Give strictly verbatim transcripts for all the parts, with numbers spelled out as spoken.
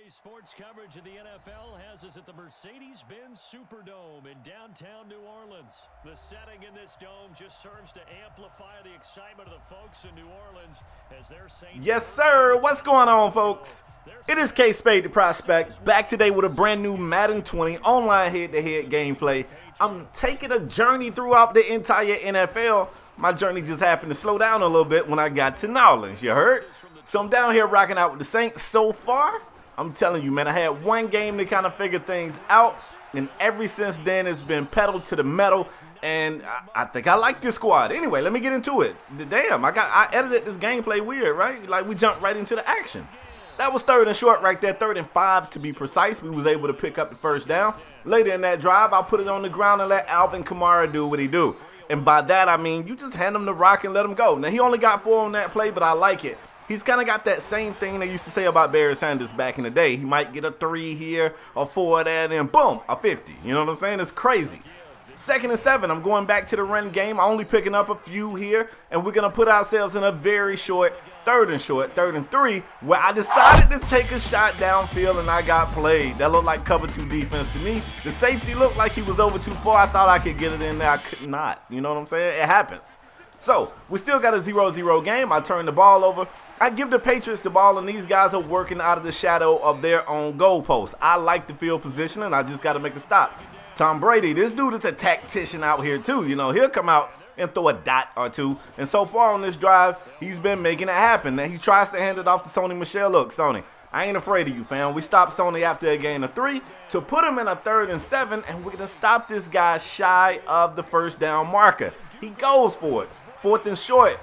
Sports coverage of the N F L has us at the Mercedes-Benz Superdome in downtown New Orleans. The setting in this dome just serves to amplify the excitement of the folks in New Orleans as their Saints. Yes, sir. What's going on, folks? It is KspadeTheProspect back today with a brand new Madden twenty online head-to-head gameplay. I'm taking a journey throughout the entire N F L. My journey just happened to slow down a little bit when I got to New Orleans, you heard? So I'm down here rocking out with the Saints so far. I'm telling you, man, I had one game to kind of figure things out, and ever since then, it's been pedal to the metal, and I, I think I like this squad. Anyway, let me get into it. Damn, I got I edited this gameplay weird, right? Like, we jumped right into the action. That was third and short right there, third and five to be precise. We was able to pick up the first down. Later in that drive, I'll put it on the ground and let Alvin Kamara do what he do. And by that, I mean, you just hand him the rock and let him go. Now, he only got four on that play, but I like it. He's kind of got that same thing they used to say about Barry Sanders back in the day. He might get a three here, a four there, and then boom, a fifty. You know what I'm saying? It's crazy. Second and seven, I'm going back to the run game. I'm only picking up a few here, and we're going to put ourselves in a very short third and short, third and three, where I decided to take a shot downfield, and I got played. That looked like cover two defense to me. The safety looked like he was over too far. I thought I could get it in there. I could not. You know what I'm saying? It happens. So, we still got a zero zero game. I turn the ball over. I give the Patriots the ball, and these guys are working out of the shadow of their own goalpost. I like the field position, and I just got to make a stop. Tom Brady, this dude is a tactician out here, too. You know, he'll come out and throw a dot or two. And so far on this drive, he's been making it happen. Now, he tries to hand it off to Sony Michel. Look, Sony, I ain't afraid of you, fam. We stopped Sony after a gain of three to put him in a third and seven, and we're going to stop this guy shy of the first down marker. He goes for it. Fourth and short.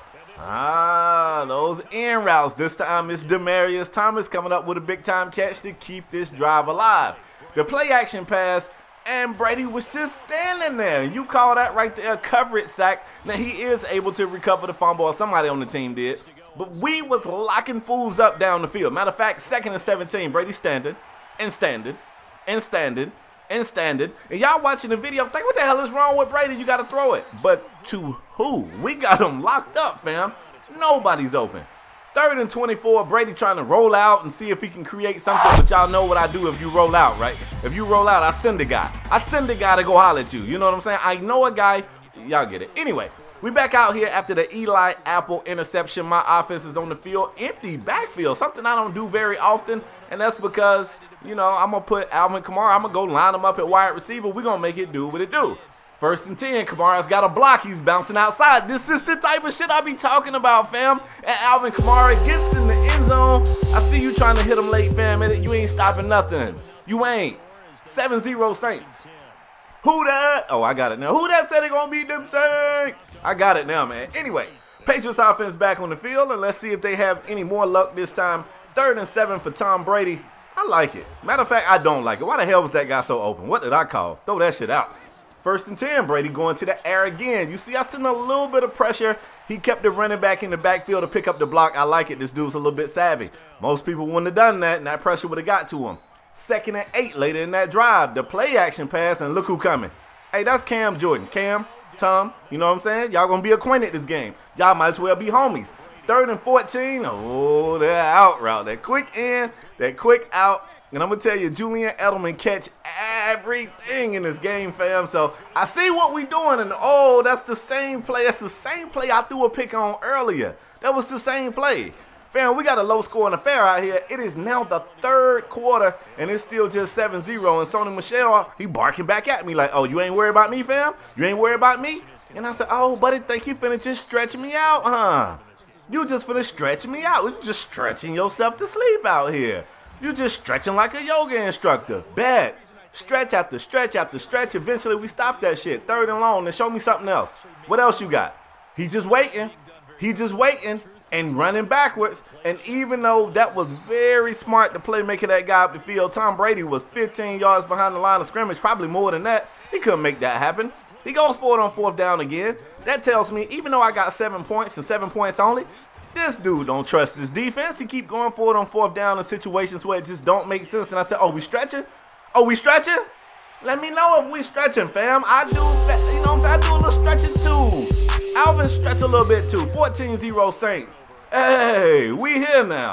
Ah, those in routes. This time it's Demaryius Thomas coming up with a big-time catch to keep this drive alive. The play-action pass, and Brady was just standing there. You call that right there a coverage sack. Now, he is able to recover the fumble, or somebody on the team did. But we was locking fools up down the field. Matter of fact, second and seventeen, Brady standing, and standing, and standing, and standing. And y'all watching the video think, what the hell is wrong with Brady? You got to throw it. But to who? We got him locked up, fam. Nobody's open. Third and twenty-four, Brady trying to roll out and see if he can create something. But y'all know what I do if you roll out, right? If you roll out, I send a guy. I send a guy to go holler at you. You know what I'm saying? I know a guy. Y'all get it. Anyway, we back out here after the Eli Apple interception. My offense is on the field. Empty backfield. Something I don't do very often. And that's because, you know, I'm going to put Alvin Kamara. I'm going to go line him up at wide receiver. We're going to make it do what it do. First and ten, Kamara's got a block. He's bouncing outside. This is the type of shit I be talking about, fam. And Alvin Kamara gets in the end zone. I see you trying to hit him late, fam. You ain't stopping nothing. You ain't. seven zero Saints. Who that? Oh, I got it now. Who that said they gonna beat them Saints? I got it now, man. Anyway, Patriots offense back on the field, and let's see if they have any more luck this time. Third and seven for Tom Brady. I like it. Matter of fact, I don't like it. Why the hell was that guy so open? What did I call? Throw that shit out. First and ten, Brady going to the air again. You see, I sent a little bit of pressure. He kept the running back in the backfield to pick up the block. I like it. This dude's a little bit savvy. Most people wouldn't have done that, and that pressure would have got to him. Second and eight later in that drive. The play action pass, and look who coming. Hey, that's Cam Jordan. Cam, Tom, you know what I'm saying? Y'all going to be acquainted this game. Y'all might as well be homies. Third and fourteen. Oh, that out route. That quick in, that quick out. And I'm going to tell you, Julian Edelman catch everything in this game, fam. So I see what we doing. And, oh, that's the same play. That's the same play I threw a pick on earlier. That was the same play. Fam, we got a low-scoring affair out here. It is now the third quarter, and it's still just seven zero. And Sony Michel, he barking back at me like, oh, you ain't worried about me, fam? You ain't worried about me? And I said, oh, buddy, think you finna just stretch me out, huh? You just finna stretch me out. You just stretching yourself to sleep out here. You just stretching like a yoga instructor. Bad. Stretch after stretch after stretch. Eventually, we stop that shit. Third and long. Then show me something else. What else you got? He just waiting. He just waiting and running backwards. And even though that was very smart to play making that guy up the field, Tom Brady was fifteen yards behind the line of scrimmage, probably more than that. He couldn't make that happen. He goes for it on fourth down again. That tells me, even though I got seven points and seven points only, this dude don't trust his defense. He keep going for it on fourth down in situations where it just don't make sense. And I said, oh, we stretching? Oh, we stretching? Let me know if we stretching, fam. I do, you know what I'm saying? I do a little stretching too. Alvin stretch a little bit too. fourteen zero Saints. Hey, we here now.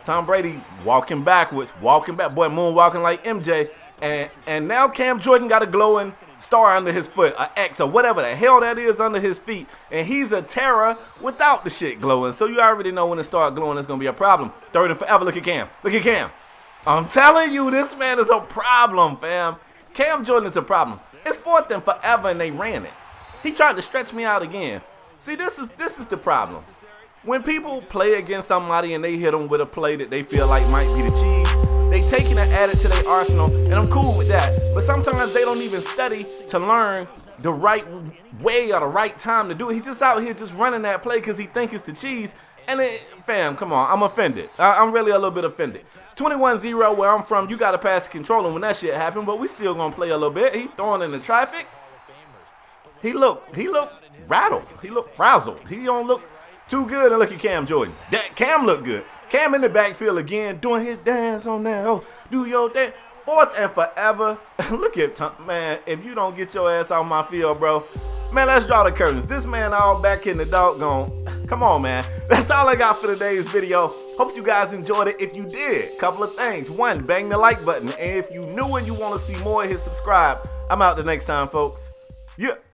Tom Brady walking backwards, walking back, boy, moonwalking like M J. And and now Cam Jordan got a glowing star under his foot, a X or whatever the hell that is under his feet. And he's a terror without the shit glowing. So you already know when it starts glowing, it's going to be a problem. Third and forever, look at Cam. Look at Cam. I'm telling you, this man is a problem, fam. Cam Jordan is a problem. It's fourth and forever, and they ran it. He tried to stretch me out again. See, this is this is the problem. When people play against somebody and they hit them with a play that they feel like might be the cheese, they taking and add it to their arsenal, and I'm cool with that. But sometimes they don't even study to learn the right way or the right time to do it. He's just out here just running that play because he thinks it's the cheese. And it, fam, come on, I'm offended. I, I'm really a little bit offended. twenty-one zero where I'm from, you got to pass the control when that shit happened, but we still going to play a little bit. He throwing in the traffic. He look, he look rattled. He look frazzled. He don't look too good. And look at Cam Jordan. That Cam look good. Cam in the backfield again, doing his dance on that. Oh, do your dance. Fourth and forever. Look at Tom, man. If you don't get your ass off my field, bro, man, let's draw the curtains. This man all back in the doggone. Come on, man. That's all I got for today's video. Hope you guys enjoyed it. If you did, couple of things. One, bang the like button. And if you new and you want to see more, hit subscribe. I'm out the next time, folks. Yeah.